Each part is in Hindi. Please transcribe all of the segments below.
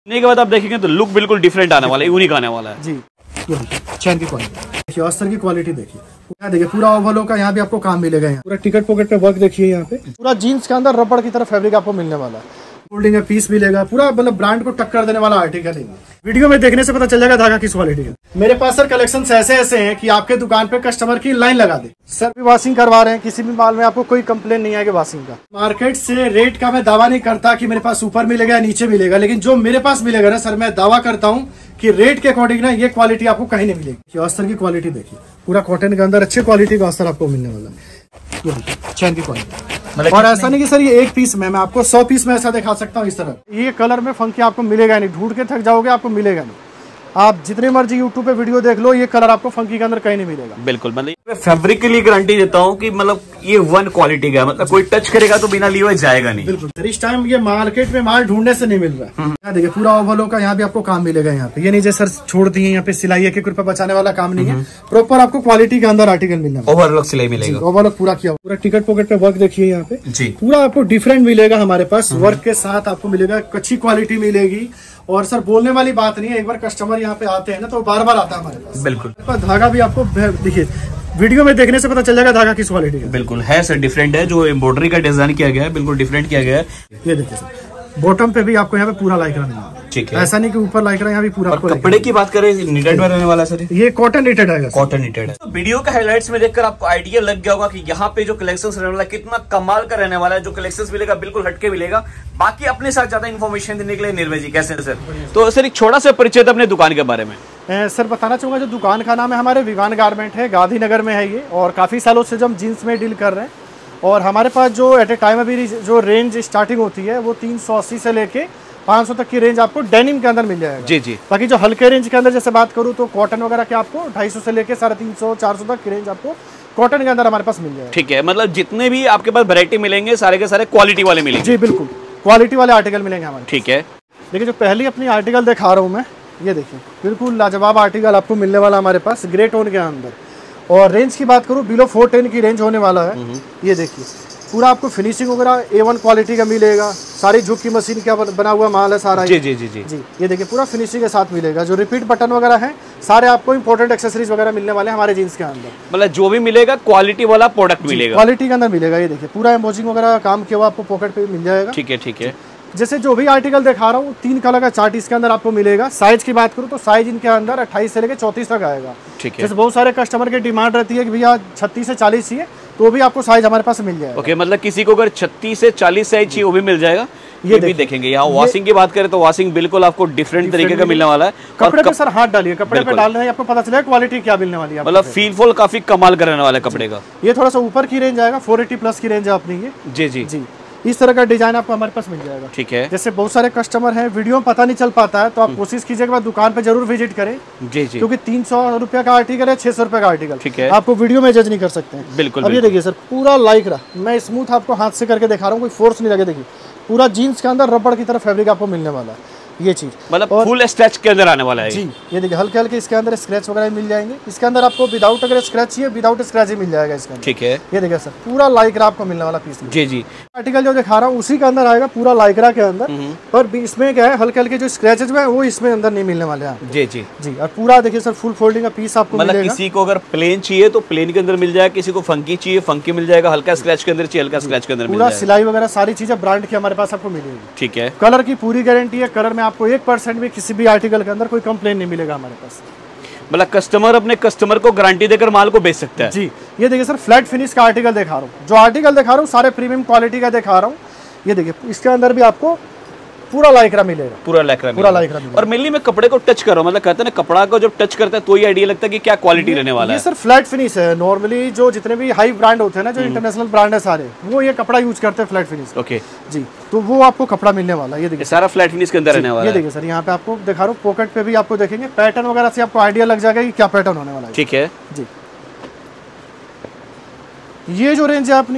के बाद आप देखेंगे तो लुक बिल्कुल डिफरेंट आने वाला है, यूनिक आने वाला है जी। ये देखिए चैन की क्वालिटी देखिए, अस्तर की क्वालिटी देखिए, यहाँ देखिए पूरा ओवरलॉक का यहाँ भी आपको काम मिलेगा। यहाँ पूरा टिकट पॉकेट पे वर्क देखिए, यहाँ पे पूरा जीन्स के अंदर रबड़ की तरह फैब्रिक आपको मिलने वाला है। फोल्डिंग है, पीस मिलेगा, पूरा मतलब ब्रांड को टक्कर देने वाला आर्टिकल है। वीडियो में देखने से पता चल जाएगा धागा किस क्वालिटी का। मेरे पास सर कलेक्शन ऐसे हैं कि आपके दुकान पे कस्टमर की लाइन लगा दे। सर भी वॉशिंग करवा रहे हैं, किसी भी माल में आपको कोई कंप्लेन नहीं आएगी वॉशिंग का। मार्केट से रेट का मैं दावा नहीं करता कि मेरे पास ऊपर मिलेगा या नीचे मिलेगा, लेकिन जो मेरे पास मिलेगा ना सर, मैं दावा करता हूँ कि रेट के अकॉर्डिंग ना ये क्वालिटी आपको कहीं नहीं मिलेगी। अस्तर की क्वालिटी देखिए, पूरा कॉटन के अंदर अच्छी क्वालिटी का अस्तर आपको मिलने वाला है। ये देखिए चैन की क्वालिटी, और ऐसा नहीं कि सर ये एक पीस में, मैं आपको 100 पीस में ऐसा दिखा सकता हूँ। इस तरह ये कलर में फंकी आपको मिलेगा नहीं, ढूंढ के थक जाओगे, आपको मिलेगा नहीं। आप जितने मर्जी यूट्यूब पे वीडियो देख लो, ये कलर आपको फंकी के अंदर कहीं नहीं मिलेगा। बिल्कुल, मतलब फैब्रिक के लिए गारंटी देता हूँ कि मतलब ये वन क्वालिटी का, मतलब कोई टच करेगा तो बिना लिए हुए जाएगा नहीं। बिल्कुल सर, इस टाइम ये मार्केट में माल ढूंढने से नहीं मिल रहा है। यहाँ देखिए पूरा ओवरलॉक का यहाँ भी आपको काम मिलेगा। यहाँ पे ये नहीं सर छोड़ दिए, यहाँ पे सिलाई एक रुपया बचाने वाला काम नहीं है, प्रॉपर आपको क्वालिटी के अंदर आर्टिकल मिलना है। ओवरलॉक सिलाई मिलेगा, ओवरलॉक पूरा किया, पूरा टिकट पॉकेट पे वर्क देखिए यहाँ पे जी, पूरा आपको डिफरेंट मिलेगा। हमारे पास वर्क के साथ आपको मिलेगा, अच्छी क्वालिटी मिलेगी। और सर बोलने वाली बात नहीं है, एक बार कस्टमर यहाँ पे आते हैं ना तो बार बार आता है हमारे पास। बिल्कुल, धागा भी आपको देखिए वीडियो में देखने से पता चल जाएगा धागा किस क्वालिटी का। बिल्कुल है सर, डिफरेंट है, जो एम्ब्रॉयडरी का डिजाइन किया गया है बिल्कुल डिफरेंट किया गया है। ये देखिए सर, बॉटम पे भी आपको यहाँ पे पूरा लाइक्रा मिलेगा। ठीक है, ऐसा नहीं कि ऊपर लाइक्रा, यहाँ भी पूरा। कपड़े की बात करें, निटेड में रहने वाला सर, ये कॉटन निटेड है, कॉटन निटेड है। तो वीडियो का हाइलाइट्स में देखकर आपको आइडिया लग गया होगा कि यहाँ पे जो कलेक्शंस रहने वाला है कितना कमाल का रहने वाला है। जो कलेक्शंस मिलेगा बिल्कुल हटके मिलेगा। बाकी अपने साथ ज्यादा इन्फॉर्मेशन देने के लिए निर्भय जी कैसे है सर? तो सर एक छोटा सा परिचय अपने दुकान के बारे में। सर बताना चाहूंगा, जो दुकान का नाम है हमारे विवान गारमेंट है, गांधीनगर में है ये, और काफी सालों से जो हम जीन्स में डील कर रहे हैं। और हमारे पास जो एट ए टाइम अभी जो रेंज स्टार्टिंग होती है वो 380 से लेके 500 तक की रेंज आपको डेनिम के अंदर मिल जाएगा। जी जी। बाकी जो हल्के रेंज के अंदर जैसे बात करूँ तो कॉटन वगैरह के आपको 250 से लेके 350 400 तक की रेंज आपको कॉटन के अंदर हमारे पास मिल जाएगा। ठीक है, मतलब जितने भी आपके पास वैरायटी मिलेंगे सारे के सारे क्वालिटी वाले मिलेंगे। जी बिल्कुल, क्वालिटी वाले आर्टिकल मिलेंगे हमारे। ठीक है, देखिए जो पहली अपनी आर्टिकल दिखा रहा हूँ मैं, ये देखिए बिल्कुल लाजवाब आर्टिकल आपको मिलने वाला हमारे पास ग्रे टोन के अंदर। और रेंज की बात करूँ बिलो 410 की रेंज होने वाला है। ये देखिए पूरा आपको फिनिशिंग वगैरह A1 क्वालिटी का मिलेगा। सारी झुक की मशीन का बना हुआ माल है सारा। जी जी जी जी जी। ये देखिए पूरा फिनिशिंग के साथ मिलेगा। जो रिपीट बटन वगैरह हैं सारे आपको इंपॉर्टेंट एक्सेसरीज वगैरह मिलने वाले हैं हमारे जीन्स के अंदर। मतलब जो भी मिलेगा क्वालिटी वाला प्रोडक्ट मिलेगा, क्वालिटी के अंदर मिलेगा। ये देखिए पूरा एम्बोजिंग वगैरह काम किया हुआ आपको पॉकेट पे मिल जाएगा। ठीक है ठीक है। जैसे जो भी आर्टिकल दिखा रहा हूँ 3 कलर का चार्ट इसके अंदर आपको मिलेगा। साइज की बात करूँ तो साइज इनके अंदर 28 से लेकर 34 तक आएगा। ठीक है। जैसे बहुत सारे कस्टमर की डिमांड रहती है कि भैया 36 से 40 चाहिए, तो भी आपको साइज हमारे पास मिल जाएगा। ओके, मतलब किसी को अगर 36 से 40 साइज चाहिए वो भी मिल जाएगा। ये भी देखेंगे। यहाँ वॉशिंग की बात करें तो वॉशिंग बिल्कुल आपको डिफरेंट तरीके का मिलने वाला है। कपड़े पे सर हाथ डालिए, कपड़े पे डालने आपको पता चलेगा क्वालिटी क्या मिलने वाली है। मतलब फील फॉल काफी कमाल का रहने वाला है कपड़े का। ये थोड़ा सा ऊपर की रेंज आएगा, 480 प्लस की रेंज है अपनी ये। जी जी जी। इस तरह का डिजाइन आपको हमारे पास मिल जाएगा। ठीक है। जैसे बहुत सारे कस्टमर हैं वीडियो में पता नहीं चल पाता है, तो आप कोशिश कीजिएगा दुकान पे जरूर विजिट करें। जी जी। क्योंकि 300 रुपये का आर्टिकल है, 600 रुपये का आर्टिकल। ठीक है। आपको वीडियो में जज नहीं कर सकते हैं। बिल्कुल। अब ये देखिए सर पूरा लाइक्रा, मैं स्मूथ आपको हाथ से करके दिखा रहा हूँ, कोई फोर्स नहीं लगे। देखिए पूरा जीन्स के अंदर रबड़ की तरह फैब्रिक आपको मिलने वाला है। ये चीज मतलब फुल स्ट्रेच के अंदर आने वाला है। जी। ये देखिए हल्के हल्के इसके अंदर स्क्रैच वगैरह मिल जाएंगे। इसके अंदर आपको विदाउट अगर स्क्रैच चाहिए, विदाउट स्क्रैच ही मिल जाएगा इसके अंदर। ठीक है। ये देखिए सर पूरा लाइक्रा आपको मिलने वाला पीस। जी जी। आर्टिकल जो दिखा रहा हूँ उसी के अंदर आएगा, पूरा लाइक्रा के अंदर। पर इसमें क्या है, हल्के हल्के जो स्क्रैचेज में वो इसमें अंदर नहीं मिलने वाले हैं। जी जी जी। और पूरा देखिए सर फुल फोल्डिंग का पीस आपको मतलब किसी को अगर प्लेन चाहिए तो प्लेन के अंदर मिल जाएगा, किसी को फंकी चाहिए फंकी मिल जाएगा, हल्का स्क्रैच के अंदर चाहिए हल्का स्क्रैच के अंदर मिल पूरा जाएगा। सिलाई वगैरह सारी चीजें ब्रांड की हमारे पास आपको मिलेगी। ठीक है। कलर की पूरी गारंटी है। कलर में आपको 1% भी किसी भी आर्टिकल के अंदर कोई कंप्लेन नहीं मिलेगा हमारे पास। मतलब कस्टमर अपने कस्टमर को गारंटी देकर माल को बेच सकता है। जी। ये देखिए सर फ्लैट फिनिश का आर्टिकल दिखा रहा हूँ। जो आर्टिकल दिखा रहा हूँ सारे प्रीमियम क्वालिटी का दिखा रहा हूँ। ये देखिए इसके अंदर भी आपको पूरा लाइक्रा मिलेगा। पूरा लाइक्रा मिलेगा। और मेनली मैं कपड़े को टच कर रहा हूँ, मतलब कहते हैं ना कपड़ा को जब टच करता है तो ही आइडिया लगता है कि क्या क्वालिटी रहने वाला है। ये सर फ्लैट फिनिश है। नॉर्मली जो जितने भी हाई ब्रांड होते हैं ना, जो इंटरनेशनल ब्रांड है सारे, वो ये कपड़ा यूज करते हैं फ्लैट फिनिश। ओके जी। तो वो आपको कपड़ा मिलने वाला है। ये देखिए सारा फ्लैट फिनिश के अंदर रहने वाला है। ये देखिए सर यहाँ पे आपको दिखा रहा हूँ, पॉकेट पे भी आपको देखेंगे पैटर्न वगैरह से आपको आइडिया लग जाएगा कि क्या पैटर्न होने वाला है। ठीक है। जी। ये जो रेंज है अपनी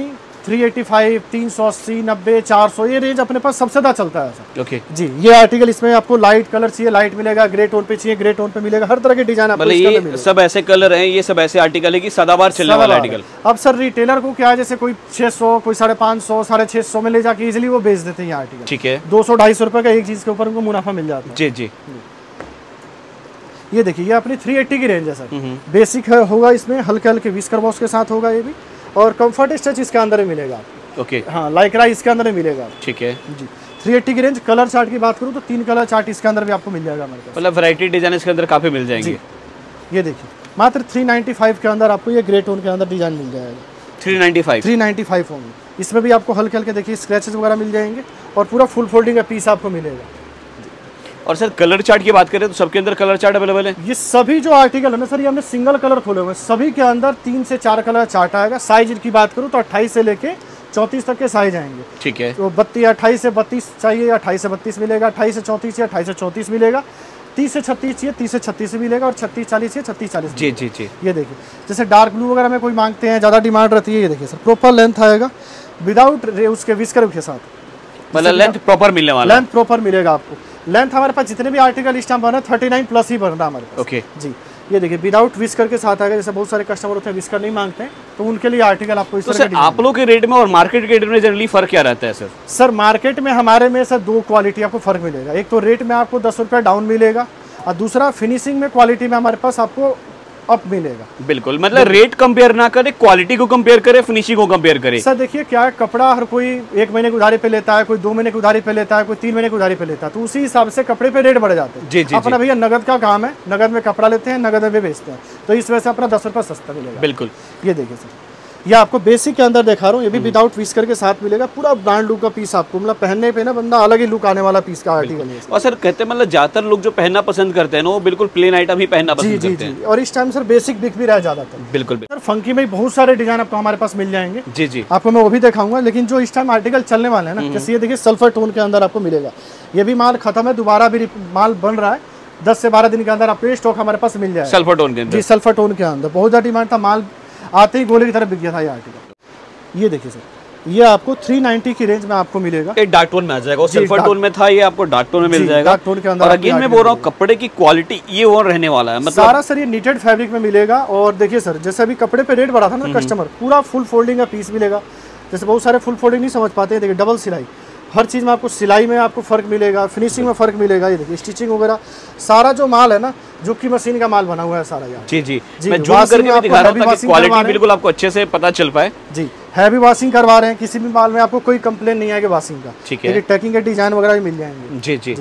385, 380, 90, 400 ये रेंज अपने पास सबसे ज़्यादा चलता है सर। ओके जी, ये आर्टिकल इसमें आपको लाइट कलर चाहिए लाइट मिलेगा, ग्रे टोन पे चाहिए ग्रे टोन पे मिलेगा, हर तरह के डिजाइन आपको मतलब इसके अंदर ये मिलेगा। सब ऐसे कलर हैं, ये सब ऐसे आर्टिकल है कि सदाबहार चलने वाला आर्टिकल। अब सर रिटेलर को क्या है, जैसे कोई 600 कोई 550 650 में ले जाके इजीली वो बेच देते हैं ये आर्टिकल। ठीक है, 200-250 रुपए का एक चीज के ऊपर उनको मुनाफा मिल जाता है। जी जी। ये देखिए, ये अपनी 380 की रेंज है सर। बेसिक होगा, इसमें हल्के हल्के विस्कर वॉश के साथ होगा ये भी, और कंफर्ट स्टिच इसके अंदर ही मिलेगा। ओके हाँ, लाइक्रा इसके अंदर ही मिलेगा। ठीक है जी, 380 की रेंज। कलर चार्ट की बात करूँ तो 3 कलर चार्ट इसके अंदर भी आपको मिल जाएगा हमारे पास। मतलब वैरायटी डिजाइन इसके अंदर काफी मिल जाएंगे। ये देखिए, मात्र 395 के अंदर आपको ये ग्रे टोन के अंदर डिजाइन मिल जाएगा। 395 होंगे। इसमें भी आपको हल्के हल्के देखिए स्क्रैचेस वगैरह मिल जाएंगे, और पूरा फुल फोल्डिंग का पीस आपको मिलेगा। और सर कलर चार्ट की बात करें तो सबके अंदर कलर चार्ट अवेलेबल है? ये सभी जो आर्टिकल है ना सर, ये हमने सिंगल कलर खोले हुए हैं, सभी के अंदर 3 से 4 कलर चार्ट आएगा। साइज की बात करूँ तो 28 से लेके 34 तक के साइज आएंगे। ठीक है, तो 28 से 32 चाहिए, 28 से 32 मिलेगा, 28 से 34 या 28 से 34 मिलेगा, 30 से 36 चाहिए, 30 से 36 मिलेगा, और 36-40 चाहिए, 36-40। जी जी जी। ये देखिए, जैसे डार्क ब्लू वगैरह में कोई मांगते हैं, ज़्यादा डिमांड रहती है, ये देखिए सर प्रॉपर लेंथ आएगा विदाउट उसके विस्कर के साथ, मतलब लेंथ प्रॉपर मिलने वाला। लेंथ प्रॉपर मिलेगा आपको। लेंथ हमारे पास जितने भी आर्टिकल इस टाइम बना 39 प्लस ही बन रहा है हमारे पास। ओके जी, ये देखिए विदाउट विस्कर के साथ आएगा। जैसे बहुत सारे कस्टमर होते हैं विस्कर नहीं मांगते हैं, तो उनके लिए आर्टिकल आपको इस तो तरह सर आप लोग के रेट में और मार्केट के रेट में जनरली फर्क क्या रहता है सर? सर मार्केट में हमारे में सर 2 क्वालिटी आपको फर्क मिलेगा। एक तो रेट में आपको 10 रुपये डाउन मिलेगा, और दूसरा फिनिशिंग में क्वालिटी में हमारे पास आपको अप मिलेगा। बिल्कुल, मतलब रेट कंपेयर ना करे, क्वालिटी को कंपेयर करे, फिनिशिंग को कंपेयर करे। सर देखिए क्या है, कपड़ा हर कोई 1 महीने की उधारी पे लेता है, कोई 2 महीने की उधारी पे लेता है, कोई 3 महीने की उधारी पे लेता है, तो उसी हिसाब से कपड़े पे रेट बढ़ जाते हैं। जी जी अपना भैया नगद का काम है, नगद में कपड़ा लेते हैं, नगद में बेचते हैं, तो इस वजह से अपना 10 रुपये सस्ता मिलेगा। बिल्कुल। ये देखिए सर, ये आपको बेसिक के अंदर दिखा रहा हूँ, ये भी विदाउट विस्कर के साथ मिलेगा। पूरा ब्रांड लुक का पीस आपको, मतलब पहनने पे ना बंदा अलग ही लुक आने वाला पीस का आर्टिकल है। और सर कहते हैं मतलब ज्यादातर लोग जो पहनना पसंद करते हैं ना, वो बिल्कुल प्लेन आइटम ही पहनना पसंद करते हैं। और इस टाइम सर बेसिक बिक भी रहा है ज्यादातर। बिल्कुल सर फंकी में बहुत सारे डिजाइन आपको हमारे पास मिल जाएंगे। जी जी। आपको मैं वो भी दिखाऊंगा, लेकिन जो इस टाइम आर्टिकल चलने वाले हैं ना, जैसे ये देखिए सल्फर टोन के अंदर आपको मिलेगा। ये भी माल खत्म है, दोबारा भी माल बन रहा है। 10 से 12 दिन के अंदर आपको स्टॉक हमारे पास मिल जाएगा सल्फर टोन के अंदर। जी, सल्फर टोन के अंदर बहुत ज्यादा डिमांड था, माल आते ही गोले की तरफ बिक गया था ये आर्टिकल। ये देखिए सर, ये आपको 390 की रेंज में आपको मिलेगा। एक डार्क टोन में आ जाएगा, और सल्फर टोन में था, ये आपको डार्क टोन में मिल जाएगा। डार्क टोन के अंदर और अगेन मैं बोल रहा हूँ कपड़े की क्वालिटी ये और रहने वाला है, मतलब सारा सर ये नीटेड फैब्रिक में मिलेगा। और देखिए सर, जैसे अभी कपड़े पे रेट बढ़ा था ना कस्टमर, पूरा फुल फोल्डिंग का पीस मिलेगा। जैसे बहुत सारे फुल फोल्डिंग नहीं समझ पाते हैं, देखिए डबल सिलाई, हर चीज़ में आपको सिलाई में आपको फ़र्क मिलेगा, फिनिशिंग में फ़र्क मिलेगा। ये देखिए स्टिचिंग वगैरह सारा जो माल है ना, जो की मशीन का माल बना हुआ है सारा यार। जी जी, मैं जूम करके भी दिखा रहा हूं ताकि क्वालिटी बिल्कुल आपको अच्छे से पता चल पाए। जी, हैवी वॉशिंग करवा रहे हैं, किसी भी माल में आपको कोई कंप्लेन नहीं आएगी वॉशिंग का। ठीक है, टैकिंग के डिजाइन वगैरह भी मिल जाएंगे। जी जी।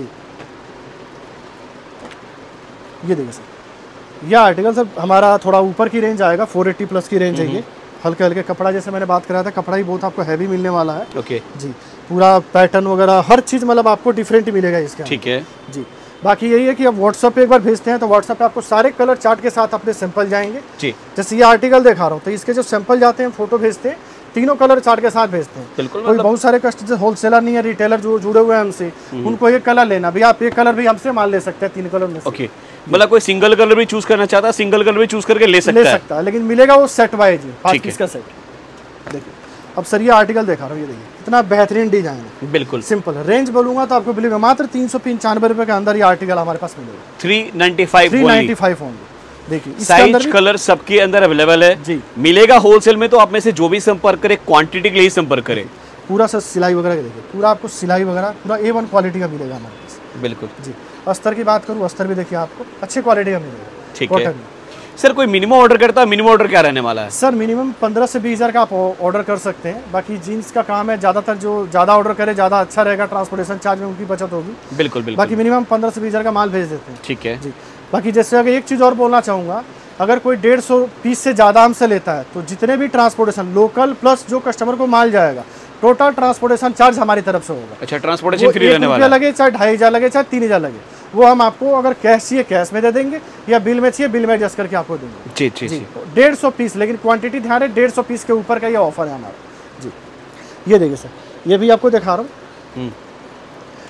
ये देखिए सर, यह आर्टिकल सर हमारा थोड़ा ऊपर की रेंज आएगा, 480 प्लस की रेंज है ये। हल्के हल्के कपड़ा, जैसे मैंने बात कराया था, कपड़ा ही बहुत आपको हैवी मिलने वाला है। ओके जी, पूरा पैटर्न वगैरह हर चीज़ मतलब आपको डिफरेंट ही मिलेगा इसका। ठीक है जी। बाकी यही है कि अब व्हाट्सएप पे एक बार भेजते हैं तो व्हाट्सएप पे आपको सारे कलर चार्ट के साथ अपने सैंपल जाएंगे। जी। जैसे ये आर्टिकल दिखा रहा हूँ, तो इसके जो सैंपल जाते हैं, फोटो भेजते हैं, तीनों कलर चार्ट के साथ भेजते हैं। बिल्कुल, कोई बहुत सारे कस्टमर होलसेलर नहीं है, रिटेलर जो जुड़े हुए हैं हमसे, उनको एक कलर लेना, भैया आप एक कलर भी हमसे माल ले सकते हैं 3 कलर में से। ओके, मतलब कोई सिंगल कलर भी चूज करना चाहता है, सिंगल कलर भी चूज करके ले सकता है, लेकिन मिलेगा वो सेट वाइज, 5 पीस का सेट। देखिए अब सर ये आर्टिकल दिखा रहा हूँ, ये देखिए इतना बेहतरीन डिजाइन है, बिल्कुल सिंपल। रेंज बोलूंगा तो आपको मिलेगा मात्र 395 रुपए के अंदर ये आर्टिकल हमारे पास मिलेगा। 395 होंगे। देखिए साइज कलर सबके अंदर अवेलेबल है जी, मिलेगा होलसेल में। तो आप में से जो भी संपर्क करे, क्वांटिटी के लिए संपर्क करे। पूरा सर सिलाई वगैरह देखिए, पूरा आपको सिलाई वगैरह पूरा A1 क्वालिटी का मिलेगा हमारे पास। बिल्कुल जी। अस्तर की बात करूँ, अस्तर भी देखिए आपको अच्छे क्वालिटी का मिलेगा। ठीक है सर, कोई मिनिमम ऑर्डर करता है, मिनिमम ऑर्डर क्या रहने वाला है? सर मिनिमम 15 से 20 हज़ार का आप ऑर्डर कर सकते हैं। बाकी जीन्स का काम है, ज़्यादातर जो ज़्यादा ऑर्डर करे ज़्यादा अच्छा रहेगा, ट्रांसपोर्टेशन चार्ज में उनकी बचत होगी। बिल्कुल बिल्कुल। बाकी मिनिमम 15 से 20 हज़ार का माल भेज देते हैं। ठीक है जी। बाकी जैसे अगर एक चीज़ और बोलना चाहूँगा, अगर कोई 150 पीस से ज़्यादा हमसे लेता है, तो जितने भी ट्रांसपोर्टेशन लोकल प्लस जो कस्टमर को माल जाएगा, टोटल ट्रांसपोर्टेशन चार्ज हमारी तरफ से होगा। अच्छा, ट्रांसपोर्टेशन फ्री रहने वाला है, लगे चाहे 2500 लगे चाहे 3000 लगे, वो हम आपको अगर कैश चाहिए कैश में दे देंगे, या बिल में चाहिए बिल में एडजस्ट करके आपको देंगे। जी जी जी। 150 पीस, लेकिन क्वांटिटी ध्यान है 150 पीस के ऊपर का ये ऑफर है हमारा। जी। ये देखिए सर, ये भी आपको दिखा रहा हूँ,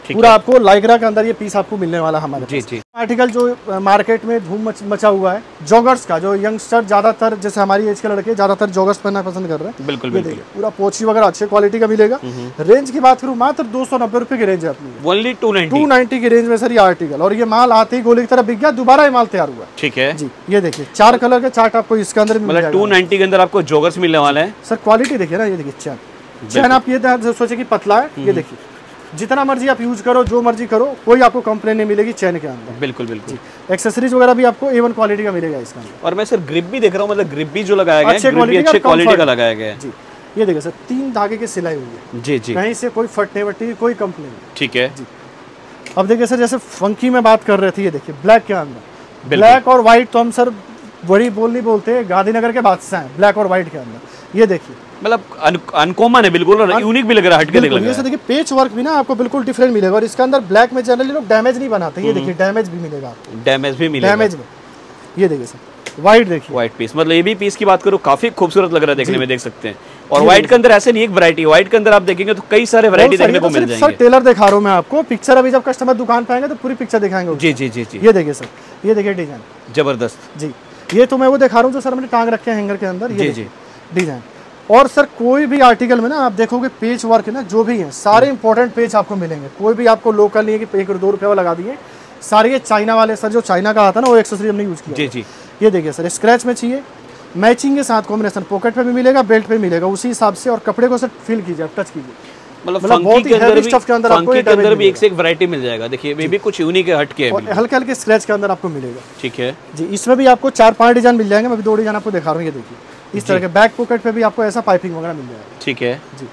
पूरा आपको लाइक्रा के अंदर ये पीस आपको मिलने वाला हमारे जी जी। आर्टिकल जो मार्केट में धूम मचा हुआ है जॉगर्स का, जो यंगस्टर ज्यादातर जैसे हमारी एज के लड़के ज्यादातर जॉगर्स पहनना पसंद कर रहे हैं। बिल्कुल ये देखिए पूरा पोची वगैरह अच्छे क्वालिटी का मिलेगा। रेंज की बात करूँ मात्र 290 रुपए की रेंज है अपनी, ओनली 290 की रेंज में सर ये आर्टिकल। और ये माल आते ही गोली की तरह बिक गया, दोबारा ये माल तैयार हुआ। ठीक है जी। ये देखिए 4 कलर के चार्ट आपको इसके अंदर मतलब 290 के अंदर आपको जॉगर्स मिलने वाला है। सर क्वालिटी देखिए ना, ये देखिए चैन आप ये सोचे कि पतला है, ये देखिए जितना मर्जी आप यूज करो, जो मर्जी करो, कोई आपको कंप्लेन नहीं मिलेगी चैन के अंदर। बिल्कुल बिल्कुल। एक्सेसरीज वगैरह भी आपको A1 क्वालिटी का मिलेगा इसके अंदर। और मैं सर ग्रिप भी देख रहा हूँ, मतलब ग्रिप भी जो लगाया गया है अच्छे क्वालिटी का लगाया गया है। जी। ये देखिए सर 3 धागे की सिलाई हुई है। जी जी। कहीं से कोई फटने वटने की कोई कंप्लेन नहीं। ठीक है जी। अब देखिए सर जैसे फंकी में बात कर रहे थे, ये देखिए ब्लैक के अंदर, ब्लैक और व्हाइट तो हम सर बड़ी बोल नहीं बोलते, गांधीनगर के बादशाह हैं ब्लैक और व्हाइट के अंदर। ये देखिए मतलब अनकॉमन है बिल्कुल, और यूनिक भी लग रहा है, हटके लग रहा है। ये देखिए पेच वर्क भी ना आपको बिल्कुल डिफरेंट मिलेगा। और इसके अंदर ब्लैक में जनरली लोग डैमेज नहीं बनाते, ये देखिए डैमेज भी मिलेगा आपको, डैमेज भी मिलेगा। डैमेज में ये देखिए सर व्हाइट देखिए, व्हाइट पीस, मतलब ये भी पीस की बात करूँ काफी खूबसूरत लग रहा है देखने में, देख सकते हैं। और व्हाइट के अंदर ऐसे नहीं एक वैरायटी, व्हाइट के अंदर आप देखेंगे तो कई सारे वैरायटी देखने को मिल जाएंगे। सर टेलर दिखा रहा हूँ मैं आपको, पिक्चर अभी जब कस्टमर दुकान पे आएंगे तो पूरी पिक्चर दिखाएंगे। जी जी जी जी। ये देखिए सर, ये देखिए डिजाइन जबरदस्त। जी। ये तो मैं वो दिखा रहा हूँ जो सर मैंने टांग रखे हैं हैंगर के अंदर, ये जी डिजाइन। और सर कोई भी आर्टिकल में ना आप देखोगे पेज वर्क है ना, जो भी है सारे इंपॉर्टेंट पेज आपको मिलेंगे। कोई भी आपको लोकल नहीं है कि 1 और 2 रुपये लगा दिए, सारे ये चाइना वाले सर, जो चाइना का आता है ना वो एक्सेसरी हमने यूज किया। जी जी। ये देखिए सर स्क्रैच में चाहिए, मैचिंग के साथ कॉम्बिनेशन, पॉकेट पे भी मिलेगा, बेल्ट पे मिलेगा, उसी हिसाब से। और कपड़े को सर फील कीजिए, टच कीजिए, मतलब फंकी के अंदर भी एक से एक वैरायटी मिल जाएगा। देखिए ये भी कुछ यूनिक है, हटके है, हल्के हल्के स्क्रैच के अंदर आपको मिलेगा। ठीक है जी। इसमें भी आपको 4-5 डिजाइन मिल जाएंगे, मैं अभी 2 डिजाइन आपको दिखा रहा हूँ। ये देखिए इस तरह के बैक पॉकेट पे भी आपको ऐसा पाइपिंग वगैरह मिल जाएगा। ठीक है जी।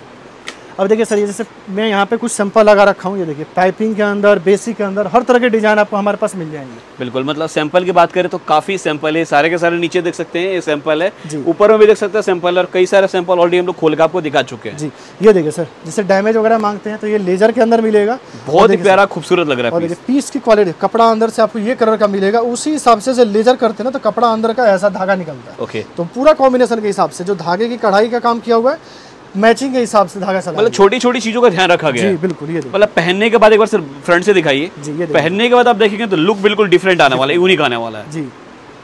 अब देखिए सर ये जैसे मैं यहाँ पे कुछ सैंपल लगा रखा हूँ, ये देखिए पाइपिंग के अंदर, बेसिक के अंदर हर तरह के डिजाइन आपको हमारे पास मिल जाएंगे। बिल्कुल, मतलब सैंपल की बात करें तो काफी सैंपल है, सारे के सारे नीचे देख सकते हैं ये सैंपल है, ऊपर में भी देख सकते हैं सैंपल, और कई सारे सैंपल ऑलरेडी हम लोग खोल के आपको दिखा चुके हैं। जी। ये देखिए सर जैसे डैमेज वगैरह मांगते हैं तो ये लेजर के अंदर मिलेगा, बहुत ही प्यारा खूबसूरत लग रहा है। पीस की क्वालिटी, कपड़ा अंदर से आपको ये कलर का मिलेगा, उसी हिसाब से लेजर करते हैं ना तो कपड़ा अंदर का ऐसा धागा निकलता है। ओके। तो पूरा कॉम्बिनेशन के हिसाब से जो धागे की कढ़ाई का काम किया हुआ है, मैचिंग के हिसाब से धागा चला, मतलब छोटी छोटी चीजों का ध्यान रखा गया है। जी बिल्कुल। ये मतलब पहनने के बाद एक बार सिर्फ फ्रंट से दिखाइए जी, ये पहनने के बाद आप देखेंगे तो लुक बिल्कुल डिफरेंट आने वाला है, यूनिक आने वाला है। जी।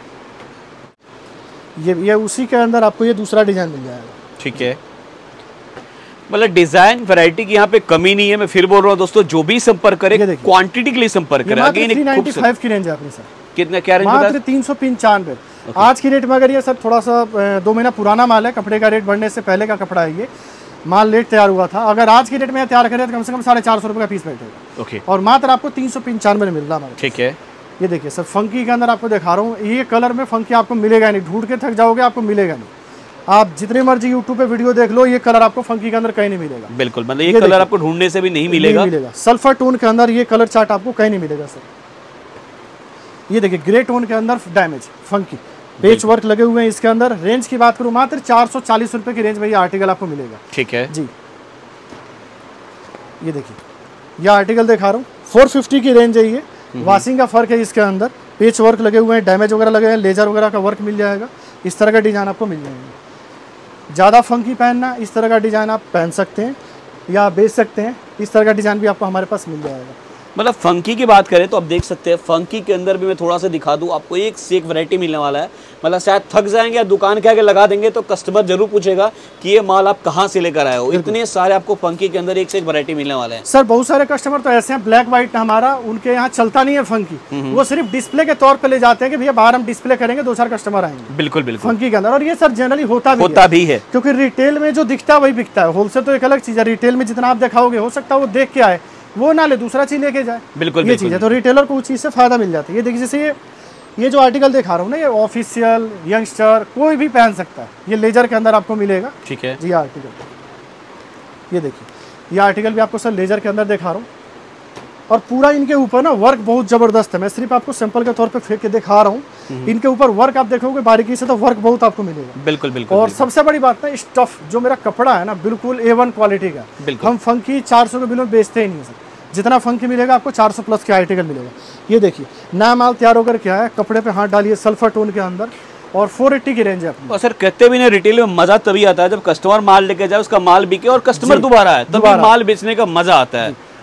ये उसी के अंदर आपको ये दूसरा डिजाइन मिल जाएगा। ठीक है, मतलब डिजाइन वैरायटी की यहाँ पे कमी नहीं है। मैं फिर बोल रहा हूँ दोस्तों, जो भी संपर्क करे क्वांटिटी के लिए संपर्क करे। 395 की रेंज है अपनी सर। कितना क्या रेंज? मात्र 395। आज की रेट में अगर ये सर थोड़ा सा 2 महीना पुराना माल है, कपड़े का रेट बढ़ने से पहले का कपड़ा है, ये माल लेट तैयार हुआ था। अगर आज की रेट में तैयार करें तो कम से कम 450 रुपये का पीस बैठेगा। ओके। और मात्र आपको 395 में मिल रहा है। ठीक है। ये देखिए सर फंकी के अंदर आपको दिखा रहा हूँ, ये कलर में फंकी आपको मिलेगा नहीं, ढूंढ के थक जाओगे, आपको मिलेगा नहीं। आप जितने मर्जी यूट्यूब पे वीडियो देख लो, ये कलर आपको फंकी के अंदर कहीं नहीं मिलेगा। बिल्कुल, मतलब ये कलर आपको ढूंढने से भी नहीं मिलेगा। सल्फर टोन के अंदर ये कलर चार्ट आपको कहीं नहीं मिलेगा सर। ये देखिए ग्रे टोन के अंदर डैमेज फंकी पेच वर्क लगे हुए हैं इसके अंदर। रेंज की बात करूं मात्र 440 रुपए की रेंज में ये आर्टिकल आपको मिलेगा। ठीक है जी। ये देखिए ये आर्टिकल दिखा रहा हूँ, 450 की रेंज है ये। वॉशिंग का फर्क है इसके अंदर, पेच वर्क लगे हुए हैं, डैमेज वगैरह लगे हैं, लेजर वगैरह का वर्क मिल जाएगा। इस तरह का डिजाइन आपको मिल जाएंगे। ज़्यादा फंकी पहनना, इस तरह का डिजाइन आप पहन सकते हैं या बेच सकते हैं। इस तरह का डिजाइन भी आपको हमारे पास मिल जाएगा। मतलब फंकी की बात करें तो आप देख सकते हैं, फंकी के अंदर भी मैं थोड़ा सा दिखा दूं आपको, एक से एक वैरायटी मिलने वाला है। मतलब शायद थक जाएंगे या दुकान के आगे लगा देंगे तो कस्टमर जरूर पूछेगा कि ये माल आप कहाँ से लेकर आए हो। इतने सारे आपको फंकी के अंदर एक से एक वैरायटी मिलने वाले हैं। सर बहुत सारे कस्टमर तो ऐसे हैं, ब्लैक व्हाइट हमारा उनके यहाँ चलता नहीं है फंकी, वो सिर्फ डिस्प्ले के तौर पर ले जाते हैं कि भैया बाहर हम डिस्प्ले करेंगे, 2-4 कस्टमर आएंगे। बिल्कुल बिल्कुल फंकी के अंदर। और ये सर जनरली होता भी है, क्योंकि रिटेल में जो दिखता है वही बिकता है। होलसेल तो एक अलग चीज है, रिटेल में जितना आप दिखाओगे हो सकता है वो देख के आए, वो ना ले दूसरा चीज लेके जाए। बिल्कुल ये चीज है, तो रिटेलर को उस चीज से फायदा मिल जाता है। ये देखिए जैसे ये जो आर्टिकल दिखा रहा हूँ ना, ये ऑफिशियल यंगस्टर कोई भी पहन सकता है। ये लेजर के अंदर आपको मिलेगा। ठीक है जी। आर्टिकल ये देखिए, ये आर्टिकल भी आपको सर लेजर के अंदर दिखा रहा हूँ, और पूरा इनके ऊपर ना वर्क बहुत जबरदस्त है। मैं सिर्फ आपको सैंपल के तौर पे फेंक के दिखा रहा हूँ, इनके ऊपर वर्क आप देखोगे बारीकी से तो वर्क बहुत आपको मिलेगा। बिल्कुल बिल्कुल। और सबसे बड़ी बात ना, स्टफ जो मेरा कपड़ा है ना बिल्कुल A1 क्वालिटी का। हम फंकी 400 के बिलो बेचते ही नहीं है सर। जितना फंकी मिलेगा आपको 400 प्लस के आर्टिकल मिलेगा। ये देखिए नया माल तैयार होकर क्या है, कपड़े पे हाथ डालिए, सल्फर टोन के अंदर, और 480 की रेंज है अपनी। और सर कहते भी नहीं, रिटेल में मजा तभी आता है जब कस्टमर माल लेके जाए, उसका माल बिके और कस्टमर दोबारा आए, तभी माल बेचने का मजा आता है।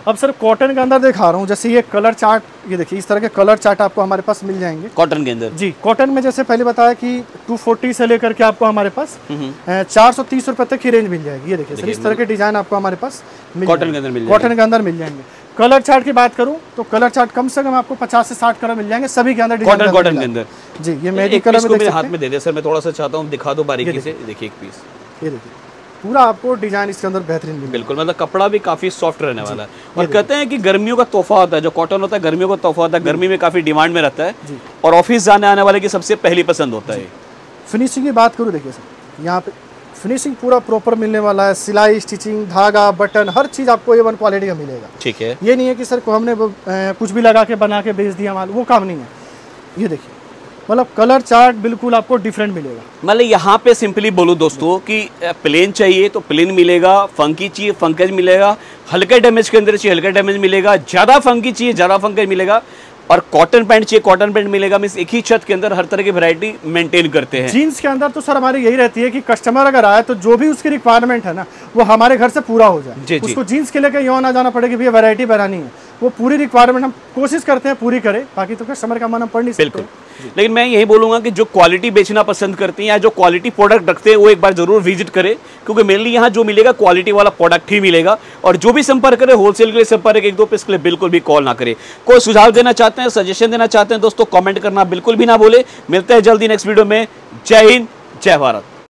अब सर कॉटन के अंदर दिखा रहा हूँ, जैसे ये कलर चार्ट, ये देखिए इस तरह के कलर चार्ट आपको हमारे पास मिल जाएंगे कॉटन के अंदर। जी, कॉटन में जैसे पहले बताया कि 240 से लेकर के आपको हमारे पास 430 रुपए तक की रेंज मिल जाएगी। ये देखिए सर, इस तरह के डिजाइन आपको हमारे पास कॉटन के अंदर मिल कॉटन के अंदर मिल जाएंगे। कलर चार्ट की बात करूं तो कलर चार्ट कम से कम आपको 50 से 60 कलर मिल जाएंगे सभी के अंदर, कॉटन के अंदर। जी, ये मेहंदी कलर में मेरे हाथ में दे दे सर, मैं थोड़ा सा चाहता हूँ दिखा दो बारीकी से। देखिए एक पीस, ये देखिए पूरा आपको डिजाइन इसके अंदर बेहतरीन मिलेगा। बिल्कुल, मतलब कपड़ा भी काफी सॉफ्ट रहने वाला है। और कहते हैं कि गर्मियों का तोहफा होता है जो कॉटन होता है, गर्मियों का तोहफा होता है, गर्मी में काफी डिमांड में रहता है और ऑफिस जाने आने वाले की सबसे पहली पसंद होता है। फिनिशिंग की बात करूँ, देखिए सर यहाँ पे फिनिशिंग पूरा प्रॉपर मिलने वाला है, सिलाई, स्टिचिंग, धागा, बटन, हर चीज आपको A1 क्वालिटी का मिलेगा। ठीक है, ये नहीं है कि सर को हमने कुछ भी लगा के बना के बेच दिया माल, वो काम नहीं है। ये देखिए मतलब कलर चार्ट बिल्कुल आपको डिफरेंट मिलेगा। मतलब यहाँ पे सिंपली बोलूँ दोस्तों कि प्लेन चाहिए तो प्लेन मिलेगा, फंकी चाहिए फंकेज मिलेगा, हल्के डैमेज के अंदर चाहिए हल्का डैमेज मिलेगा, ज्यादा फंकी चाहिए ज्यादा फंकेज मिलेगा, और कॉटन पैंट चाहिए कॉटन पैंट मिलेगा। मींस एक ही छत के अंदर हर तरह की वैरायटी मेंटेन करते हैं। जीन्स के अंदर तो सर हमारी यही रहती है कि कस्टमर अगर आए तो जो भी उसकी रिक्वायरमेंट है ना वो हमारे घर से पूरा हो जाए। उसको जीन्स के लेकर यहाँ ना जाना पड़े कि भैया वैरायटी बनानी है, वो पूरी रिक्वायरमेंट हम कोशिश करते हैं पूरी करें, बाकी तो कस्टमर का मन हम पढ़ नहीं सकते। बिल्कुल, लेकिन मैं यही बोलूंगा कि जो क्वालिटी बेचना पसंद करती हैं या जो क्वालिटी प्रोडक्ट रखते हैं वो एक बार जरूर विजिट करें, क्योंकि मेनली यहाँ जो मिलेगा क्वालिटी वाला प्रोडक्ट ही मिलेगा। और जो भी संपर्क करे होलसेल के लिए संपर्क, 1-2 पीस के लिए बिल्कुल भी कॉल ना करे। कोई सुझाव देना चाहते हैं, सजेशन देना चाहते हैं दोस्तों, कमेंट करना बिल्कुल भी ना बोले। मिलते हैं जल्दी नेक्स्ट वीडियो में। जय हिंद, जय भारत।